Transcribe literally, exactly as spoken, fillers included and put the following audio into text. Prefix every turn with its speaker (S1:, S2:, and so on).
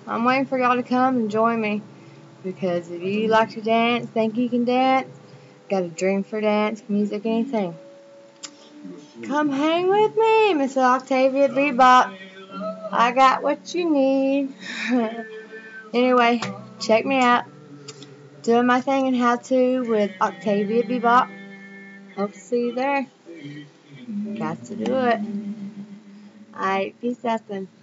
S1: I'm waiting for y'all to come and join me. Because if you like to dance, think you can dance, got a dream for dance, music, anything, come hang with me, Miss Octavia B-bop. I got what you need. Anyway, check me out. Doing my thing and how to with Octavia B-bop. Hope to see you there. Got to do it. Alright, peace out then.